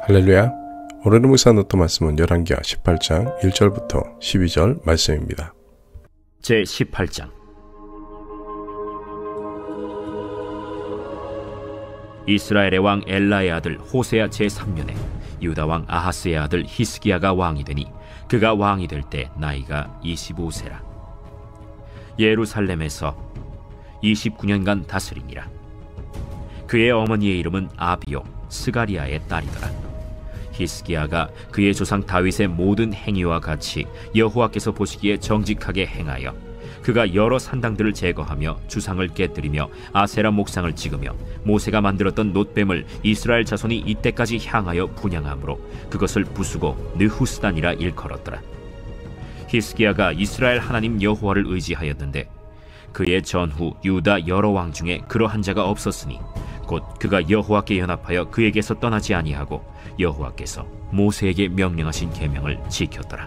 할렐루야. 오늘의 묵사 노트 말씀은 열왕기하 18장 1절부터 12절 말씀입니다. 제 18장. 이스라엘의 왕 엘라의 아들 호세아 제3년에 유다 왕 아하스의 아들 히스기야가 왕이 되니 그가 왕이 될 때 나이가 25세라. 예루살렘에서 29년간 다스리니라. 그의 어머니의 이름은 아비요 스가리아의 딸이더라. 히스기야가 그의 조상 다윗의 모든 행위와 같이 여호와께서 보시기에 정직하게 행하여 그가 여러 산당들을 제거하며 주상을 깨뜨리며 아세라 목상을 찍으며 모세가 만들었던 놋뱀을 이스라엘 자손이 이때까지 향하여 분향함으로 그것을 부수고 느후스단이라 일컬었더라. 히스기야가 이스라엘 하나님 여호와를 의지하였는데 그의 전후 유다 여러 왕 중에 그러한 자가 없었으니 곧 그가 여호와께 연합하여 그에게서 떠나지 아니하고 여호와께서 모세에게 명령하신 계명을 지켰더라.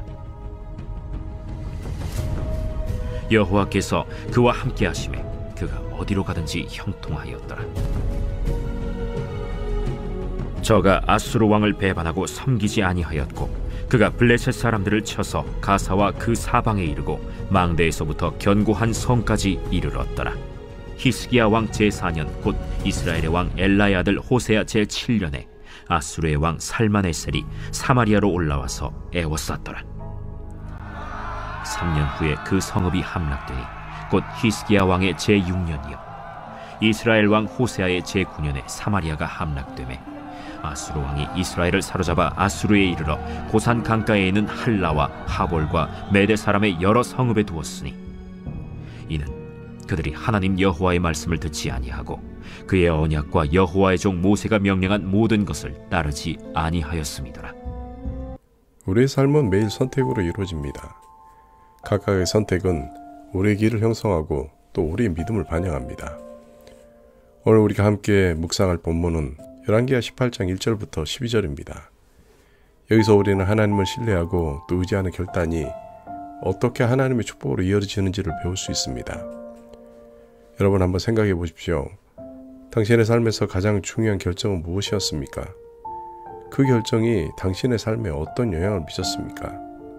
여호와께서 그와 함께 하심에 그가 어디로 가든지 형통하였더라. 저가 아수르 왕을 배반하고 섬기지 아니하였고 그가 블레셋 사람들을 쳐서 가사와 그 사방에 이르고 망대에서부터 견고한 성까지 이르렀더라. 히스기야 왕 제4년 곧 이스라엘의 왕 엘라의 아들 호세아 제7년에 아수르의 왕 살마네셀이 사마리아로 올라와서 애워쌌더라. 3년 후에 그 성읍이 함락되니 곧 히스기야 왕의 제6년이요 이스라엘 왕 호세아의 제9년에 사마리아가 함락되매 아수르 왕이 이스라엘을 사로잡아 아수르에 이르러 고산 강가에 있는 할라와 하볼과 메대 사람의 여러 성읍에 두었으니 이는 그들이 하나님 여호와의 말씀을 듣지 아니하고 그의 언약과 여호와의 종 모세가 명령한 모든 것을 따르지 아니하였음이더라. 우리의 삶은 매일 선택으로 이루어집니다. 각각의 선택은 우리의 길을 형성하고 또 우리의 믿음을 반영합니다. 오늘 우리가 함께 묵상할 본문은 열왕기하 18장 1절부터 12절입니다. 여기서 우리는 하나님을 신뢰하고 또 의지하는 결단이 어떻게 하나님의 축복으로 이어지는지를 배울 수 있습니다. 여러분 한번 생각해 보십시오. 당신의 삶에서 가장 중요한 결정은 무엇이었습니까? 그 결정이 당신의 삶에 어떤 영향을 미쳤습니까?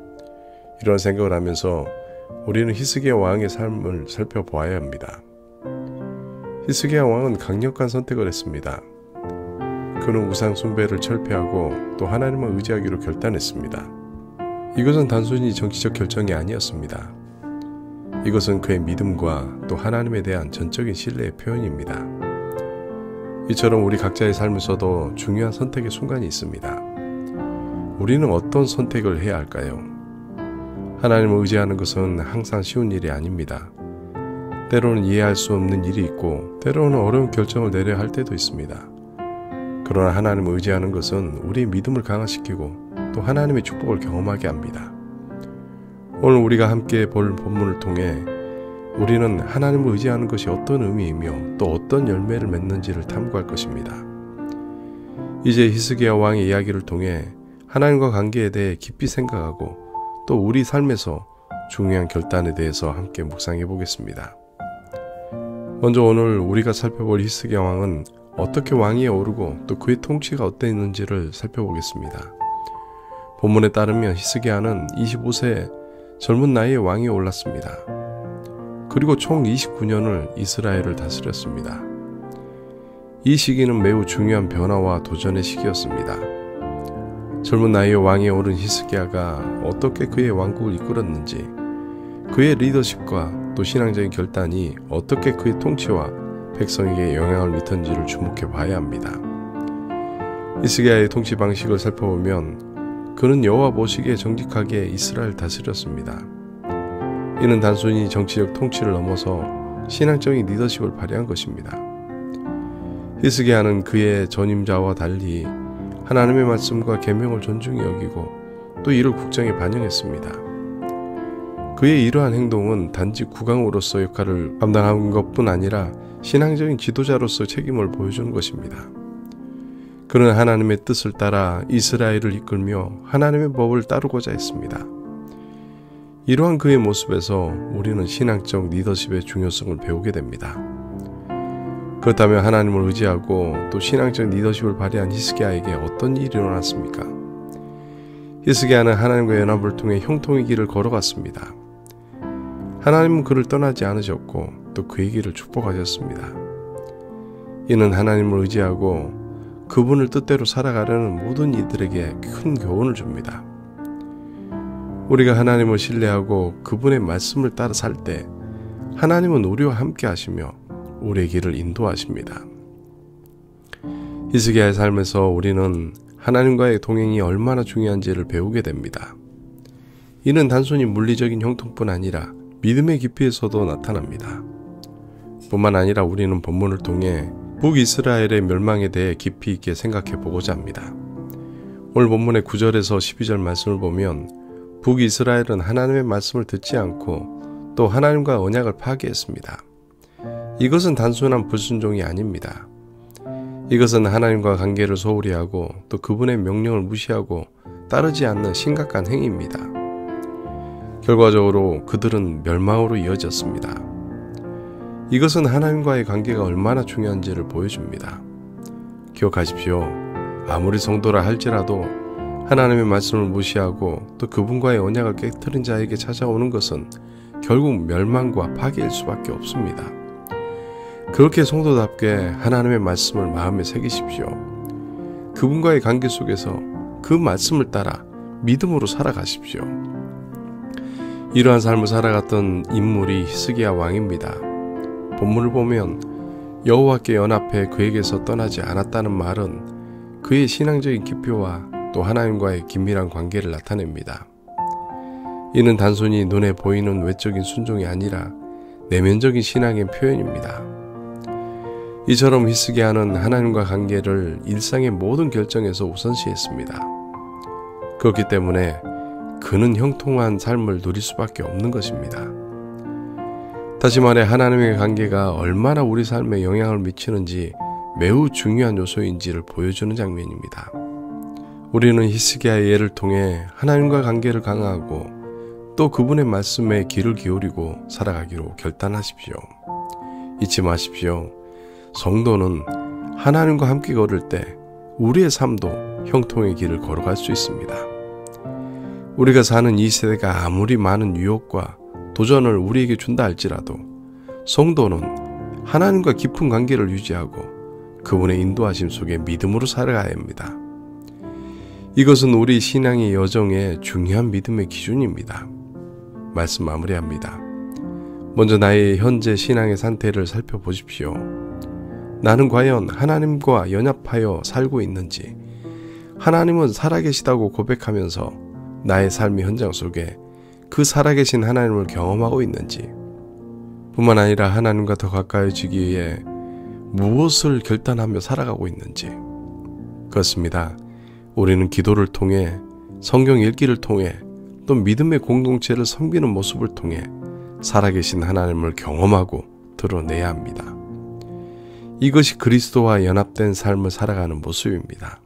이런 생각을 하면서 우리는 히스기야 왕의 삶을 살펴보아야 합니다. 히스기야 왕은 강력한 선택을 했습니다. 그는 우상 숭배를 철폐하고 또 하나님을 의지하기로 결단했습니다. 이것은 단순히 정치적 결정이 아니었습니다. 이것은 그의 믿음과 또 하나님에 대한 전적인 신뢰의 표현입니다. 이처럼 우리 각자의 삶에서도 중요한 선택의 순간이 있습니다. 우리는 어떤 선택을 해야 할까요? 하나님을 의지하는 것은 항상 쉬운 일이 아닙니다. 때로는 이해할 수 없는 일이 있고 때로는 어려운 결정을 내려야 할 때도 있습니다. 그러나 하나님을 의지하는 것은 우리의 믿음을 강화시키고 또 하나님의 축복을 경험하게 합니다. 오늘 우리가 함께 볼 본문을 통해 우리는 하나님을 의지하는 것이 어떤 의미이며 또 어떤 열매를 맺는지를 탐구할 것입니다. 이제 히스기야 왕의 이야기를 통해 하나님과 관계에 대해 깊이 생각하고 또 우리 삶에서 중요한 결단에 대해서 함께 묵상해 보겠습니다. 먼저 오늘 우리가 살펴볼 히스기야 왕은 어떻게 왕위에 오르고 또 그의 통치가 어땠는지를 살펴보겠습니다. 본문에 따르면 히스기야는 25세 젊은 나이에 왕위에 올랐습니다. 그리고 총 29년을 이스라엘을 다스렸습니다. 이 시기는 매우 중요한 변화와 도전의 시기였습니다. 젊은 나이에 왕위에 오른 히스기야가 어떻게 그의 왕국을 이끌었는지, 그의 리더십과 또 신앙적인 결단이 어떻게 그의 통치와 백성에게 영향을 미쳤는지를 주목해 봐야 합니다. 히스기야의 통치 방식을 살펴보면 그는 여호와 보시기에 정직하게 이스라엘을 다스렸습니다. 이는 단순히 정치적 통치를 넘어서 신앙적인 리더십을 발휘한 것입니다. 히스기야는 그의 전임자와 달리 하나님의 말씀과 계명을 존중히 여기고 또 이를 국정에 반영했습니다. 그의 이러한 행동은 단지 국왕으로서 역할을 감당한 것뿐 아니라 신앙적인 지도자로서 책임을 보여주는 것입니다. 그는 하나님의 뜻을 따라 이스라엘을 이끌며 하나님의 법을 따르고자 했습니다. 이러한 그의 모습에서 우리는 신앙적 리더십의 중요성을 배우게 됩니다. 그렇다면 하나님을 의지하고 또 신앙적 리더십을 발휘한 히스기야에게 어떤 일이 일어났습니까? 히스기야는 하나님과 연합을 통해 형통의 길을 걸어갔습니다. 하나님은 그를 떠나지 않으셨고 또 그의 길을 축복하셨습니다. 이는 하나님을 의지하고 그분을 뜻대로 살아가려는 모든 이들에게 큰 교훈을 줍니다. 우리가 하나님을 신뢰하고 그분의 말씀을 따라 살 때 하나님은 우리와 함께 하시며 우리의 길을 인도하십니다. 히스기야의 삶에서 우리는 하나님과의 동행이 얼마나 중요한지를 배우게 됩니다. 이는 단순히 물리적인 형통뿐 아니라 믿음의 깊이에서도 나타납니다. 뿐만 아니라 우리는 본문을 통해 북이스라엘의 멸망에 대해 깊이 있게 생각해 보고자 합니다. 오늘 본문의 9절에서 12절 말씀을 보면 북이스라엘은 하나님의 말씀을 듣지 않고 또 하나님과 언약을 파기했습니다. 이것은 단순한 불순종이 아닙니다. 이것은 하나님과 관계를 소홀히 하고 또 그분의 명령을 무시하고 따르지 않는 심각한 행위입니다. 결과적으로 그들은 멸망으로 이어졌습니다. 이것은 하나님과의 관계가 얼마나 중요한지를 보여줍니다. 기억하십시오. 아무리 성도라 할지라도 하나님의 말씀을 무시하고 또 그분과의 언약을 깨트린 자에게 찾아오는 것은 결국 멸망과 파괴일 수밖에 없습니다. 그렇게 성도답게 하나님의 말씀을 마음에 새기십시오. 그분과의 관계 속에서 그 말씀을 따라 믿음으로 살아가십시오. 이러한 삶을 살아갔던 인물이 히스기야 왕입니다. 본문을 보면 여호와께 연합해 그에게서 떠나지 않았다는 말은 그의 신앙적인 기표와 또 하나님과의 긴밀한 관계를 나타냅니다. 이는 단순히 눈에 보이는 외적인 순종이 아니라 내면적인 신앙의 표현입니다. 이처럼 히스기야는 하나님과 관계를 일상의 모든 결정에서 우선시했습니다. 그렇기 때문에 그는 형통한 삶을 누릴 수밖에 없는 것입니다. 다시 말해 하나님의 관계가 얼마나 우리 삶에 영향을 미치는지 매우 중요한 요소인지를 보여주는 장면입니다. 우리는 히스기야의 예를 통해 하나님과 관계를 강화하고 또 그분의 말씀에 귀를 기울이고 살아가기로 결단하십시오. 잊지 마십시오. 성도는 하나님과 함께 걸을 때 우리의 삶도 형통의 길을 걸어갈 수 있습니다. 우리가 사는 이 세대가 아무리 많은 유혹과 도전을 우리에게 준다 할지라도 성도는 하나님과 깊은 관계를 유지하고 그분의 인도하심 속에 믿음으로 살아가야 합니다. 이것은 우리 신앙의 여정의 중요한 믿음의 기준입니다. 말씀 마무리합니다. 먼저 나의 현재 신앙의 상태를 살펴보십시오. 나는 과연 하나님과 연합하여 살고 있는지, 하나님은 살아계시다고 고백하면서 나의 삶의 현장 속에 그 살아계신 하나님을 경험하고 있는지, 뿐만 아니라 하나님과 더 가까워지기 위해 무엇을 결단하며 살아가고 있는지. 그렇습니다. 우리는 기도를 통해, 성경 읽기를 통해, 또 믿음의 공동체를 섬기는 모습을 통해 살아계신 하나님을 경험하고 드러내야 합니다. 이것이 그리스도와 연합된 삶을 살아가는 모습입니다.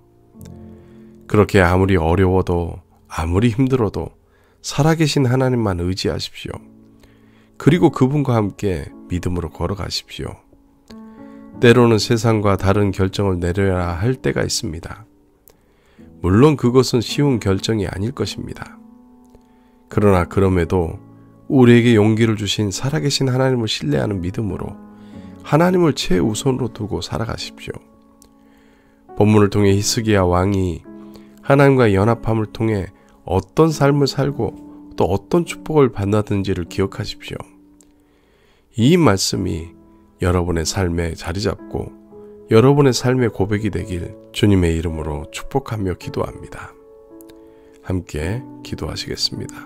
그렇게 아무리 어려워도 아무리 힘들어도 살아계신 하나님만 의지하십시오. 그리고 그분과 함께 믿음으로 걸어가십시오. 때로는 세상과 다른 결정을 내려야 할 때가 있습니다. 물론 그것은 쉬운 결정이 아닐 것입니다. 그러나 그럼에도 우리에게 용기를 주신 살아계신 하나님을 신뢰하는 믿음으로 하나님을 최우선으로 두고 살아가십시오. 본문을 통해 히스기야 왕이 하나님과 연합함을 통해 어떤 삶을 살고 또 어떤 축복을 받았는지를 기억하십시오. 이 말씀이 여러분의 삶에 자리 잡고 여러분의 삶의 고백이 되길 주님의 이름으로 축복하며 기도합니다. 함께 기도하시겠습니다.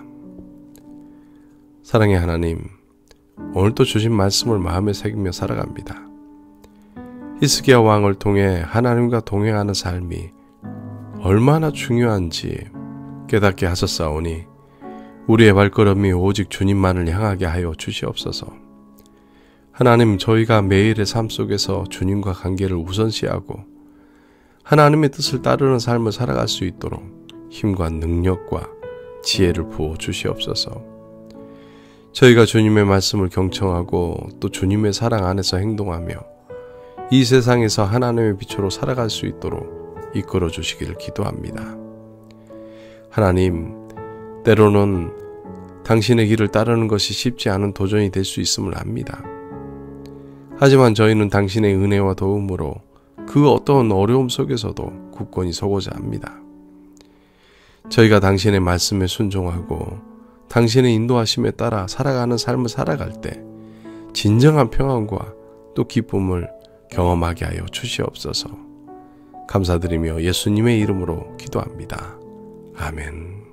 사랑의 하나님, 오늘도 주신 말씀을 마음에 새기며 살아갑니다. 히스기야 왕을 통해 하나님과 동행하는 삶이 얼마나 중요한지 깨닫게 하셨사오니 우리의 발걸음이 오직 주님만을 향하게 하여 주시옵소서. 하나님, 저희가 매일의 삶 속에서 주님과 관계를 우선시하고 하나님의 뜻을 따르는 삶을 살아갈 수 있도록 힘과 능력과 지혜를 부어 주시옵소서. 저희가 주님의 말씀을 경청하고 또 주님의 사랑 안에서 행동하며 이 세상에서 하나님의 빛으로 살아갈 수 있도록 이끌어 주시기를 기도합니다. 하나님, 때로는 당신의 길을 따르는 것이 쉽지 않은 도전이 될 수 있음을 압니다. 하지만 저희는 당신의 은혜와 도움으로 그 어떤 어려움 속에서도 굳건히 서고자 합니다. 저희가 당신의 말씀에 순종하고 당신의 인도하심에 따라 살아가는 삶을 살아갈 때 진정한 평안과 또 기쁨을 경험하게 하여 주시옵소서. 감사드리며 예수님의 이름으로 기도합니다. 아멘.